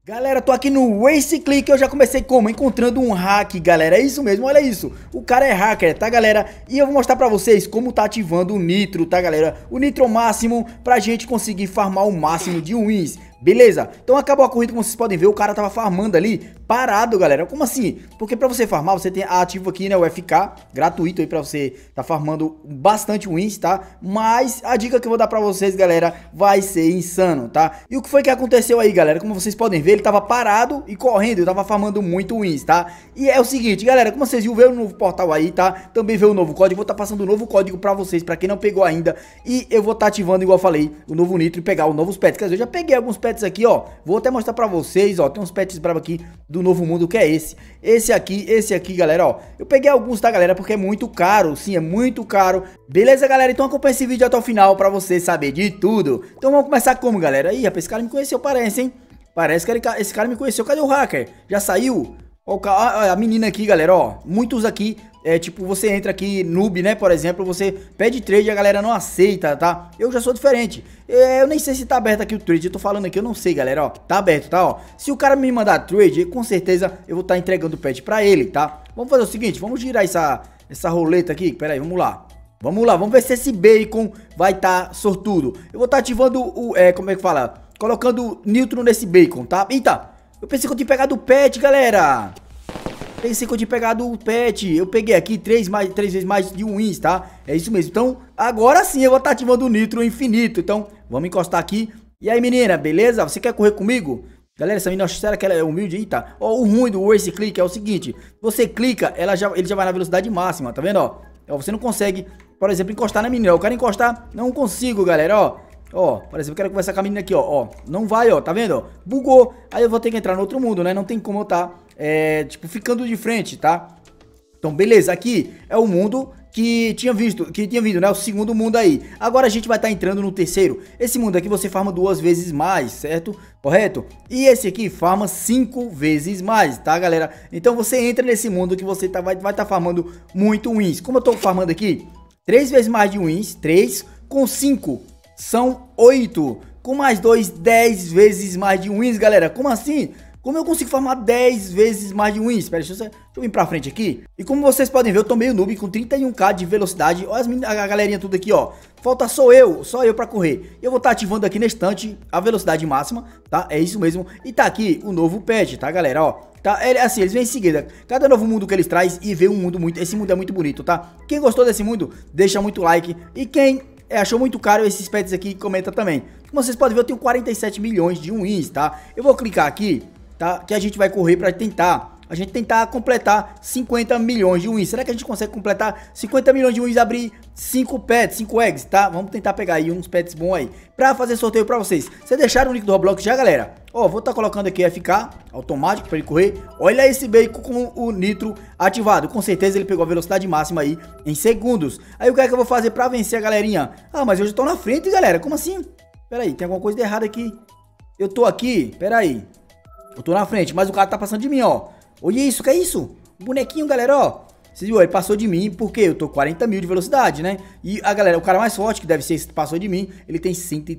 Galera, tô aqui no Race Click, eu já comecei como? Encontrando um hack, galera, é isso mesmo, olha isso, o cara é hacker, tá galera? E eu vou mostrar pra vocês como tá ativando o Nitro, tá galera? O Nitro máximo pra gente conseguir farmar o máximo de wins, beleza? Então acabou a corrida, como vocês podem ver, o cara tava farmando ali, parado galera, como assim? Porque pra você farmar, você tem ativo aqui, né, o FK, gratuito aí pra você tá farmando bastante wins, tá? Mas a dica que eu vou dar pra vocês, galera, vai ser insano, tá? E o que foi que aconteceu aí, galera? Como vocês podem ver, ele tava parado e correndo, eu tava farmando muito wins, tá? E é o seguinte, galera, como vocês viram, veio um novo portal aí, tá? Também veio um novo código, vou estar passando um novo código pra vocês, pra quem não pegou ainda. E eu vou estar ativando, igual eu falei, o novo Nitro e pegar os novos pets. Quer dizer, eu já peguei alguns pets aqui, ó. Vou até mostrar pra vocês, ó, tem uns pets bravos aqui do novo mundo, que é esse. Esse aqui, galera, ó. Eu peguei alguns, tá, galera, porque é muito caro, sim, é muito caro. Beleza, galera? Então acompanha esse vídeo até o final pra você saber de tudo. Então vamos começar como, galera? Ih, rapaz, esse cara me conheceu, parece, hein? Parece que esse cara me conheceu. Cadê o hacker? Já saiu? Ó, a menina aqui, galera, ó. Muitos aqui, tipo, você entra aqui, noob, né, por exemplo, você pede trade e a galera não aceita, tá? Eu já sou diferente. Eu nem sei se tá aberto aqui o trade, eu tô falando aqui, eu não sei, galera, ó. Tá aberto, tá, ó. Se o cara me mandar trade, com certeza eu vou estar entregando o pet pra ele, tá? Vamos fazer o seguinte, vamos girar essa roleta aqui. Pera aí, vamos lá. Vamos lá, vamos ver se esse bacon vai estar sortudo. Eu vou estar ativando o, como é que fala? Colocando Nitro nesse bacon, tá? Eita, eu pensei que eu tinha pegado o pet, galera. Pensei que eu tinha pegado o pet. Eu peguei aqui três vezes mais de wins, tá? É isso mesmo. Então, agora sim eu vou estar ativando o Nitro infinito. Então, vamos encostar aqui. E aí, menina, beleza? Você quer correr comigo? Galera, essa menina, será que ela é humilde? Eita. Ó, o ruim do Race Click é o seguinte. Você clica, ele já vai na velocidade máxima, tá vendo, ó? Você não consegue, por exemplo, encostar na menina. Eu quero encostar, não consigo, galera, ó. Ó, por exemplo, eu quero conversar com a menina aqui, ó. Não vai, ó, tá vendo, ó? Bugou. Aí eu vou ter que entrar no outro mundo, né? Não tem como eu tá, tipo, ficando de frente, tá? Então, beleza, aqui é o mundo que tinha vindo, né? O segundo mundo aí. Agora a gente vai estar entrando no terceiro. Esse mundo aqui você farma 2 vezes mais, certo? Correto? E esse aqui farma 5 vezes mais, tá, galera? Então você entra nesse mundo que você vai estar farmando muito wins. Como eu tô farmando aqui, 3 vezes mais de wins, 3 com 5. São 8, com mais 2, 10 vezes mais de wins, galera. Como assim? Como eu consigo farmar 10 vezes mais de wins? Espera, deixa eu vir pra frente aqui. E como vocês podem ver, eu tô meio noob com 31k de velocidade. Olha a galerinha tudo aqui, ó. Falta só eu pra correr. Eu vou estar ativando aqui na estante a velocidade máxima, tá? É isso mesmo. E tá aqui o novo pet, tá, galera? Ó, tá? Assim, eles vêm em seguida. Cada novo mundo que eles trazem e vê um mundo muito... Esse mundo é muito bonito, tá? Quem gostou desse mundo, deixa muito like. E quem... achou muito caro esses pets aqui, comenta também. Como vocês podem ver, eu tenho 47 milhões de wins, tá? Eu vou clicar aqui, tá? Que a gente vai correr pra tentar completar 50 milhões de wins. Será que a gente consegue completar 50 milhões de wins e abrir 5 pets, 5 eggs, tá? Vamos tentar pegar aí uns pets bons aí pra fazer sorteio pra vocês. Vocês deixaram o link do Roblox já, galera? Ó, vou estar colocando aqui FK automático pra ele correr. Olha esse bacon com o Nitro ativado. Com certeza ele pegou a velocidade máxima aí em segundos. Aí o que é que eu vou fazer pra vencer a galerinha? Ah, mas eu já tô na frente, galera. Como assim? Pera aí, tem alguma coisa de errada aqui. Eu tô aqui, pera aí. Eu tô na frente, mas o cara tá passando de mim, ó. Olha isso, que é isso? O bonequinho, galera, ó. Vocês viram? Ele passou de mim porque eu tô 40 mil de velocidade, né? E a galera, o cara mais forte, que deve ser esse que passou de mim, ele tem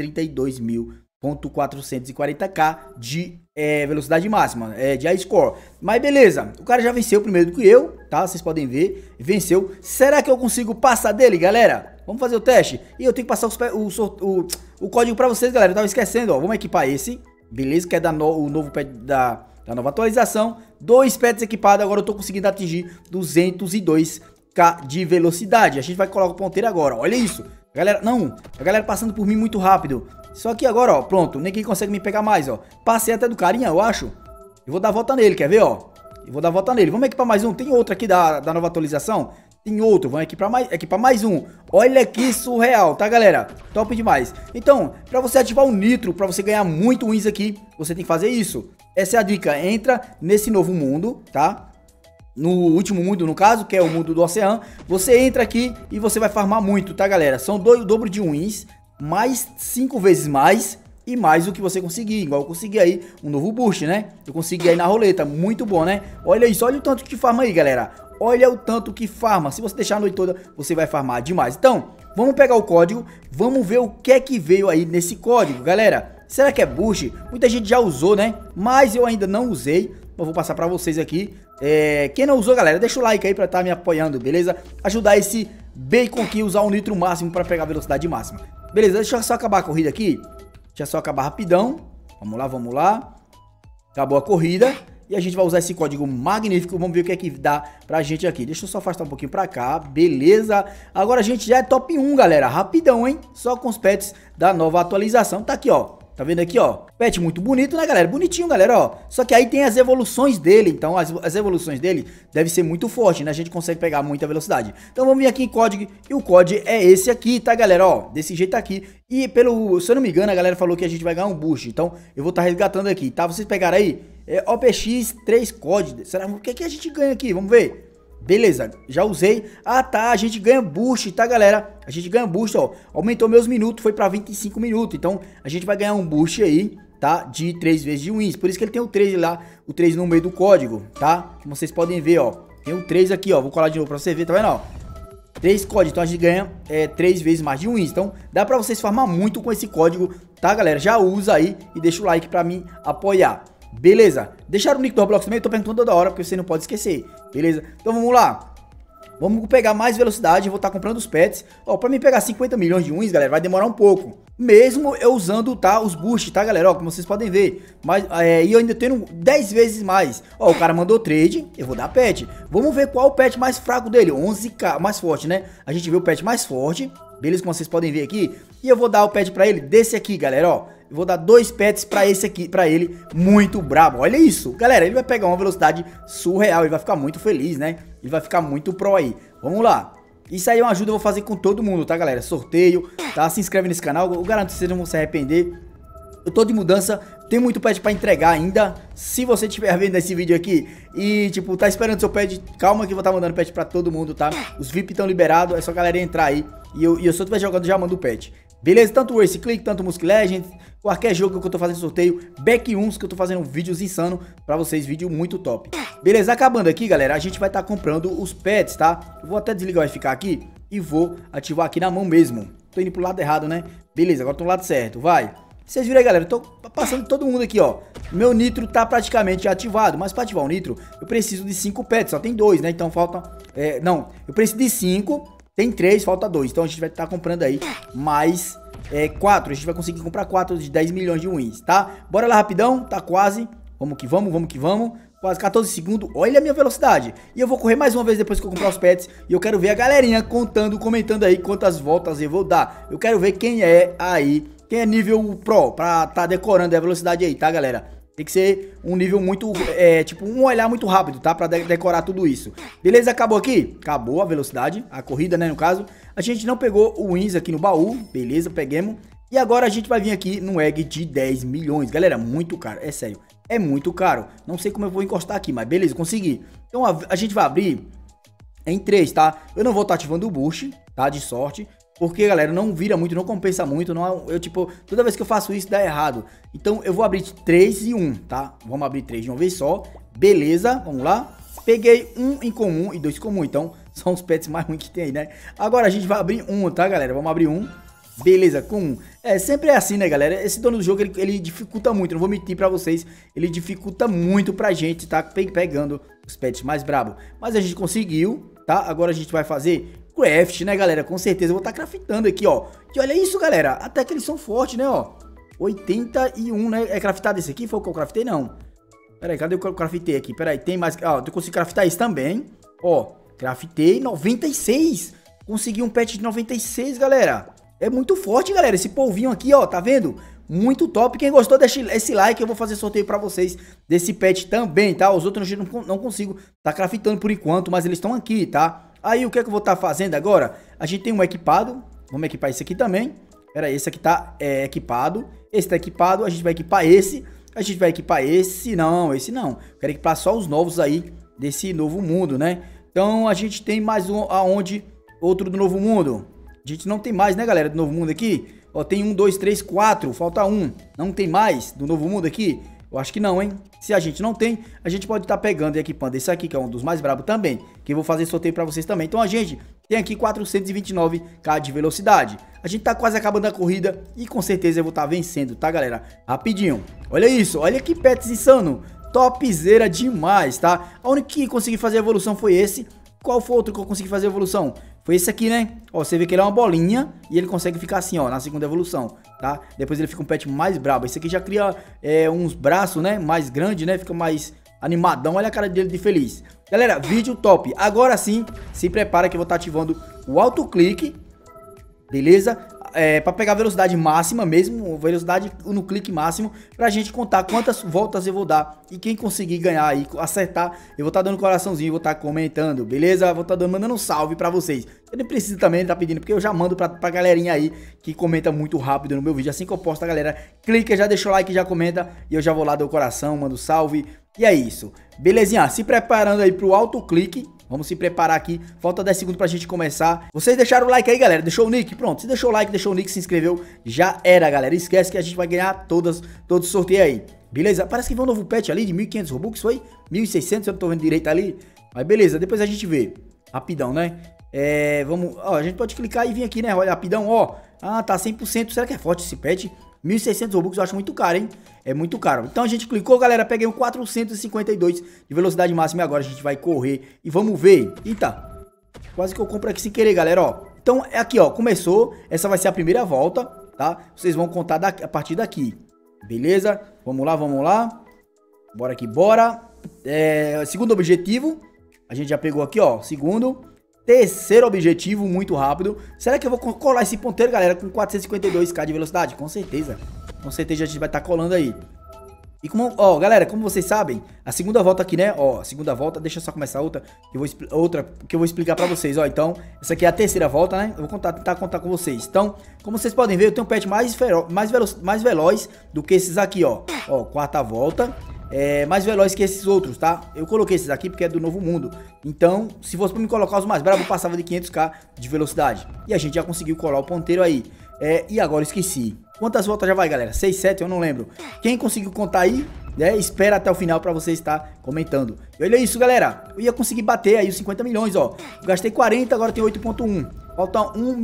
132.440k de velocidade máxima, de high score. Mas beleza, o cara já venceu primeiro do que eu, tá? Vocês podem ver, venceu. Será que eu consigo passar dele, galera? Vamos fazer o teste. E eu tenho que passar o código pra vocês, galera. Eu tava esquecendo, ó. Vamos equipar esse, beleza? Que é o novo pet da nova atualização. 2 pets equipados, agora eu tô conseguindo atingir 202k de velocidade. A gente vai colocar o ponteiro agora, olha isso. Galera, não, a galera passando por mim muito rápido. Só que agora, ó, pronto, ninguém consegue me pegar mais, ó. Passei até do carinha, eu acho. Eu vou dar a volta nele, quer ver, ó? Eu vou dar a volta nele. Vamos equipar mais um, tem outro aqui da nova atualização. Tem outro, vamos equipar mais um. Olha que surreal, tá, galera? Top demais. Então, pra você ativar o Nitro, pra você ganhar muito wins aqui, você tem que fazer isso. Essa é a dica, entra nesse novo mundo, tá? No último mundo, no caso, que é o mundo do oceano. Você entra aqui e você vai farmar muito, tá, galera? São o dobro de wins, mais 5 vezes mais e mais o que você conseguir. Igual eu consegui aí um novo boost, né? Eu consegui aí na roleta, muito bom, né? Olha isso, olha o tanto que farma aí, galera. Olha o tanto que farma. Se você deixar a noite toda, você vai farmar demais. Então, vamos pegar o código, vamos ver o que é que veio aí nesse código, galera. Será que é boost? Muita gente já usou, né? Mas eu ainda não usei. Eu vou passar pra vocês aqui. Quem não usou, galera, deixa o like aí pra estar me apoiando, beleza? Ajudar esse bacon aqui a usar um nitro máximo pra pegar a velocidade máxima. Beleza, deixa eu só acabar a corrida aqui. Deixa eu só acabar rapidão. Vamos lá, vamos lá. Acabou a corrida. E a gente vai usar esse código magnífico. Vamos ver o que é que dá pra gente aqui. Deixa eu só afastar um pouquinho pra cá. Beleza. Agora a gente já é top 1, galera. Rapidão, hein? Só com os pets da nova atualização. Tá aqui, ó. Tá vendo aqui, ó? Pet muito bonito, né, galera? Bonitinho, galera, ó. Só que aí tem as evoluções dele. Então, as evoluções dele devem ser muito fortes, né? A gente consegue pegar muita velocidade. Então, vamos vir aqui em código. E o código é esse aqui, tá, galera? Ó, desse jeito aqui. E se eu não me engano, a galera falou que a gente vai ganhar um boost. Então, eu vou estar resgatando aqui, tá? Vocês pegaram aí? OPX 3 código. Será? O que é que a gente ganha aqui? Vamos ver. Beleza, já usei. Ah, tá, a gente ganha boost, tá, galera? A gente ganha boost, ó. Aumentou meus minutos, foi pra 25 minutos. Então, a gente vai ganhar um boost aí, tá? De 3 vezes de wins. Por isso que ele tem o 3 lá, o 3 no meio do código, tá? Como vocês podem ver, ó. Tem o 3 aqui, ó. Vou colar de novo pra você ver, tá vendo, ó? 3 códigos, então a gente ganha 3 vezes mais de wins. Então, dá pra vocês farmar muito com esse código, tá, galera? Já usa aí e deixa o like pra mim apoiar. Beleza, deixaram o nick do Roblox também, eu tô perguntando toda hora, porque você não pode esquecer, beleza? Então vamos lá, vamos pegar mais velocidade, eu vou estar comprando os pets. Ó, pra mim pegar 50 milhões de wins, galera, vai demorar um pouco. Mesmo eu usando, tá, os boosts, tá, galera? Ó, como vocês podem ver, mas, e eu ainda tenho 10 vezes mais. Ó, o cara mandou trade, eu vou dar pet. Vamos ver qual o pet mais fraco dele, 11k, mais forte, né? A gente vê o pet mais forte, beleza, como vocês podem ver aqui. E eu vou dar o pet pra ele desse aqui, galera, ó. Eu vou dar 2 pets pra esse aqui, pra ele, muito brabo. Olha isso, galera, ele vai pegar uma velocidade surreal, ele vai ficar muito feliz, né? Ele vai ficar muito pro aí. Vamos lá. Isso aí é uma ajuda, eu vou fazer com todo mundo, tá, galera? Sorteio, tá? Se inscreve nesse canal, eu garanto que vocês não vão se arrepender. Eu tô de mudança, tem muito pet pra entregar ainda. Se você estiver vendo esse vídeo aqui e, tipo, tá esperando seu pet, calma que eu vou estar mandando pet pra todo mundo, tá? Os VIP estão liberados, é só a galera entrar aí. E eu se eu estiver jogando, já mando o pet. Beleza? Tanto o Race Click, tanto o Music Legends, qualquer jogo que eu tô fazendo sorteio, Back 1 que eu tô fazendo vídeos insano pra vocês, vídeo muito top. Beleza? Acabando aqui, galera, a gente vai estar comprando os pets, tá? Eu vou até desligar o FK aqui e vou ativar aqui na mão mesmo. Tô indo pro lado errado, né? Beleza, agora tô no lado certo, vai. Vocês viram aí, galera, eu tô passando todo mundo aqui, ó. Meu nitro tá praticamente ativado, mas pra ativar o nitro, eu preciso de 5 pets, só tem 2, né? Então falta, não, eu preciso de 5, tem 3, falta 2. Então a gente vai estar comprando aí mais 4, a gente vai conseguir comprar 4 de 10 milhões de wins, tá? Bora lá rapidão, tá quase, vamos que vamos, vamos que vamos. Quase 14 segundos, olha a minha velocidade. E eu vou correr mais uma vez depois que eu comprar os pets. E eu quero ver a galerinha comentando aí quantas voltas eu vou dar. Eu quero ver quem é aí, quem é nível pro, pra tá decorando a velocidade aí, tá, galera? Tem que ser um nível muito, tipo, um olhar muito rápido, tá? Pra decorar tudo isso. Beleza, acabou aqui? Acabou a velocidade, a corrida, né, no caso. A gente não pegou o wins aqui no baú, beleza, peguemos. E agora a gente vai vir aqui no egg de 10 milhões. Galera, muito caro, é sério. É muito caro. Não sei como eu vou encostar aqui, mas beleza, consegui. Então a gente vai abrir em 3, tá? Eu não vou estar ativando o boost, tá? De sorte. Porque, galera, não vira muito, não compensa muito. Não, eu, tipo, toda vez que eu faço isso dá errado. Então eu vou abrir 3 e 1, tá? Vamos abrir 3 de uma vez só. Beleza, vamos lá. Peguei 1 em comum e 2 comum. Então são os pets mais ruins que tem aí, né? Agora a gente vai abrir 1, tá, galera? Vamos abrir 1. Beleza, com 1. Sempre é assim, né, galera? Esse dono do jogo, ele dificulta muito, não vou mentir pra vocês. Ele dificulta muito pra gente, tá? Pegando os pets mais brabo. Mas a gente conseguiu, tá? Agora a gente vai fazer craft, né, galera? Com certeza eu vou estar craftando aqui, ó. E olha isso, galera. Até que eles são fortes, né, ó. 81, né? É craftado esse aqui? Foi o que eu craftei? Não. Pera aí, cadê o que eu craftei aqui? Pera aí, tem mais... Ó, eu consigo craftar isso também. Ó, craftei 96. Consegui um pet de 96, galera. É muito forte, galera, esse polvinho aqui, ó, tá vendo? Muito top. Quem gostou, deixa esse like, eu vou fazer sorteio pra vocês desse pet também, tá? Os outros eu não consigo tá craftando por enquanto, mas eles estão aqui, tá? Aí, o que é que eu vou estar fazendo agora? A gente tem um equipado, vamos equipar esse aqui também. Pera aí, esse aqui tá equipado, esse tá equipado, a gente vai equipar esse, a gente vai equipar esse não. Quero equipar só os novos aí desse novo mundo, né? Então, a gente tem mais um, outro do novo mundo. A gente não tem mais, né, galera, do novo mundo aqui. Ó, tem 1, 2, 3, 4, falta 1. Não tem mais do novo mundo aqui. Eu acho que não, hein? Se a gente não tem, a gente pode estar pegando e equipando esse aqui, que é um dos mais brabos também, que eu vou fazer sorteio pra vocês também. Então a gente tem aqui 429k de velocidade. A gente tá quase acabando a corrida e com certeza eu vou estar vencendo, tá, galera? Rapidinho. Olha isso, olha que pets insano. Topzera demais, tá? A única que consegui fazer a evolução foi esse. Qual foi outro que eu consegui fazer a evolução? Foi esse aqui, né? Ó, você vê que ele é uma bolinha e ele consegue ficar assim, ó, na segunda evolução, tá? Depois ele fica um pet mais brabo. Esse aqui já cria uns braços, né? Mais grande, né? Fica mais animadão. Olha a cara dele de feliz. Galera, vídeo top. Agora sim, se prepara que eu vou estar ativando o autoclique, beleza? Pra pegar a velocidade máxima mesmo, velocidade no clique máximo, pra gente contar quantas voltas eu vou dar. E quem conseguir ganhar aí, acertar, eu vou estar dando coraçãozinho, vou estar comentando, beleza? Vou estar mandando um salve pra vocês. Eu nem preciso também estar pedindo, porque eu já mando pra galerinha aí que comenta muito rápido no meu vídeo. Assim que eu posto, a galera clica, já deixa o like, já comenta, e eu já vou lá, dou o coração, mando salve. E é isso, belezinha? Se preparando aí pro autoclique. Vamos se preparar aqui, falta 10 segundos pra gente começar. Vocês deixaram o like aí, galera, deixou o nick? Pronto, se deixou o like, deixou o nick, se inscreveu, já era, galera. Esquece que a gente vai ganhar todos os sorteios aí, beleza? Parece que veio um novo pet ali de 1.500 Robux, foi? 1.600, eu não tô vendo direito ali. Mas beleza, depois a gente vê. Rapidão, né? Vamos, ó, a gente pode clicar e vir aqui, né? Olha, rapidão, ó. Ah, tá 100%, será que é forte esse pet? 1.600 Robux eu acho muito caro, hein? É muito caro. Então a gente clicou, galera, peguei um 452 de velocidade máxima e agora a gente vai correr e vamos ver. Eita, quase que eu compro aqui sem querer, galera, ó. Então é aqui, ó, começou. Essa vai ser a primeira volta, tá? Vocês vão contar a partir daqui, beleza? Vamos lá, vamos lá. Bora aqui, bora. Segundo objetivo, a gente já pegou aqui, ó, segundo. Terceiro objetivo, muito rápido. Será que eu vou colar esse ponteiro, galera, com 452k de velocidade? Com certeza. Com certeza a gente vai estar colando aí. E como, ó, galera, como vocês sabem, a segunda volta aqui, né? Ó, a segunda volta, deixa eu só começar outra que eu vou explicar pra vocês, ó. Então, essa aqui é a terceira volta, né? Eu vou tentar contar com vocês. Então, como vocês podem ver, eu tenho um pet mais veloz do que esses aqui, ó. Ó, quarta volta. Mais veloz que esses outros, tá? Eu coloquei esses aqui porque é do novo mundo. Então, se fosse pra me colocar os mais bravos, eu passava de 500k de velocidade. E a gente já conseguiu colar o ponteiro aí. E agora esqueci. Quantas voltas já vai, galera? 6, 7, eu não lembro. Quem conseguiu contar aí, né? Espera até o final pra você estar comentando. E olha isso, galera. Eu ia conseguir bater aí os 50 milhões, ó. Eu gastei 40, agora tem 8.1. Falta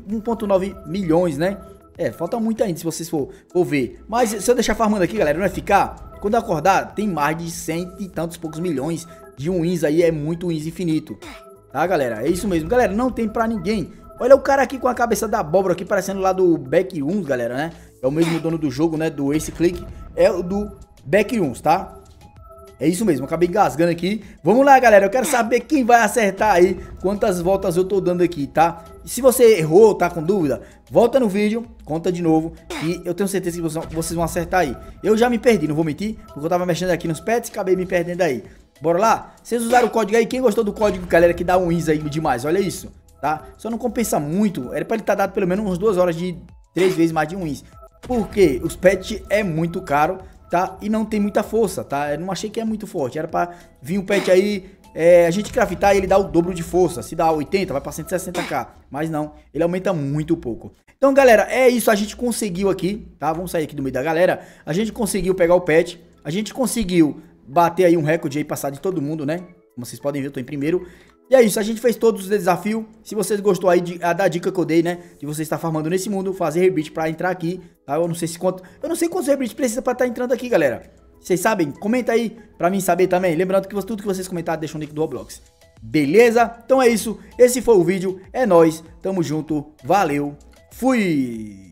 1.9 milhões, né? Falta muito ainda, se vocês for ver. Mas se eu deixar farmando aqui, galera, não vai ficar... Quando eu acordar, tem mais de 100 e tantos poucos milhões de wins aí, é muito wins infinito. Tá, galera? É isso mesmo. Galera, não tem pra ninguém. Olha o cara aqui com a cabeça da abóbora aqui, parecendo lá do Back1, galera, né? É o mesmo dono do jogo, né? Do Ace Click. É o do Back1, tá? É isso mesmo, acabei engasgando aqui. Vamos lá, galera, eu quero saber quem vai acertar aí quantas voltas eu tô dando aqui, tá? E se você errou, tá com dúvida, volta no vídeo, conta de novo, e eu tenho certeza que vocês vão acertar aí. Eu já me perdi, não vou mentir, porque eu tava mexendo aqui nos pets e acabei me perdendo aí. Bora lá? Vocês usaram o código aí, quem gostou do código, galera, que dá um wins aí demais, olha isso, tá? Só não compensa muito, era pra ele estar dado pelo menos umas 2 horas de 3 vezes mais de um wins. Porque os pets é muito caro, tá? E não tem muita força, tá? Eu não achei que é muito forte. Era pra vir um pet aí, a gente craftar e ele dá o dobro de força. Se dá 80, vai pra 160k. Mas não, ele aumenta muito pouco. Então, galera, é isso. A gente conseguiu aqui, tá? Vamos sair aqui do meio da galera. A gente conseguiu pegar o pet. A gente conseguiu bater aí um recorde aí, passar de todo mundo, né? Como vocês podem ver, eu tô em primeiro. E é isso, a gente fez todos os desafios. Se vocês gostou aí da dica que eu dei, né? De você estar farmando nesse mundo, fazer rebite pra entrar aqui, tá? Eu não sei quantos rebites precisa pra estar entrando aqui, galera. Vocês sabem? Comenta aí pra mim saber também. Lembrando que tudo que vocês comentaram, deixa o link do Roblox. Beleza? Então é isso. Esse foi o vídeo. É nóis. Tamo junto. Valeu. Fui!